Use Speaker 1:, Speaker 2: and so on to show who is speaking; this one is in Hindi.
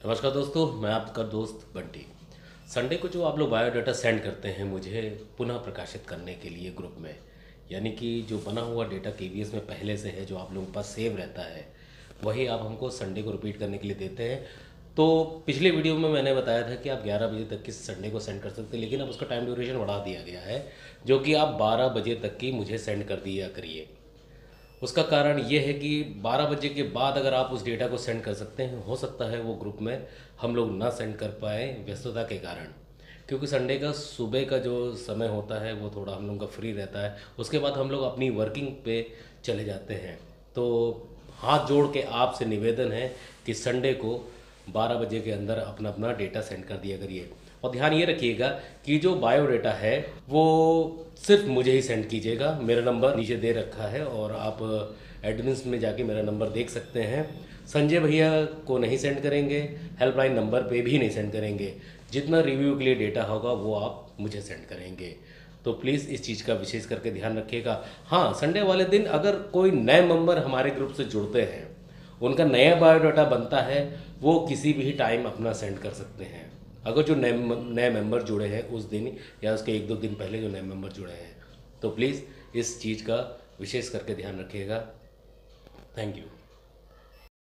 Speaker 1: नमस्कार दोस्तों, मैं आपका दोस्त बंटी। संडे को जो आप लोग बायोडाटा सेंड करते हैं मुझे पुनः प्रकाशित करने के लिए ग्रुप में, यानी कि जो बना हुआ डेटा केवीएस में पहले से है, जो आप लोगों के पास सेव रहता है, वही आप हमको संडे को रिपीट करने के लिए देते हैं। तो पिछले वीडियो में मैंने बताया था कि आप 11 बजे तक की संडे को सेंड कर सकते हैं, लेकिन अब उसका टाइम ड्यूरेशन बढ़ा दिया गया है, जो कि आप 12 बजे तक की मुझे सेंड कर दिया करिए। उसका कारण ये है कि 12 बजे के बाद अगर आप उस डेटा को सेंड कर सकते हैं, हो सकता है वो ग्रुप में हम लोग ना सेंड कर पाए व्यस्तता के कारण, क्योंकि संडे का सुबह का जो समय होता है वो थोड़ा हम लोग का फ्री रहता है। उसके बाद हम लोग अपनी वर्किंग पे चले जाते हैं। तो हाथ जोड़ के आपसे निवेदन है कि संडे को 12 बजे के अंदर अपना अपना डेटा सेंड कर दिया करिए। और ध्यान ये रखिएगा कि जो बायोडाटा है वो सिर्फ मुझे ही सेंड कीजिएगा। मेरा नंबर नीचे दे रखा है और आप एडमिन्स में जाके मेरा नंबर देख सकते हैं। संजय भैया को नहीं सेंड करेंगे, हेल्पलाइन नंबर पे भी नहीं सेंड करेंगे। जितना रिव्यू के लिए डेटा होगा वो आप मुझे सेंड करेंगे। तो प्लीज़ इस चीज़ का विशेष करके ध्यान रखिएगा। हाँ, संडे वाले दिन अगर कोई नए मेंबर हमारे ग्रुप से जुड़ते हैं, उनका नया बायोडाटा बनता है, वो किसी भी टाइम अपना सेंड कर सकते हैं। अगर जो नए मेंबर जुड़े हैं उस दिन या उसके 1-2 दिन पहले जो नए मेंबर जुड़े हैं, तो प्लीज़ इस चीज़ का विशेष करके ध्यान रखिएगा। Thank you.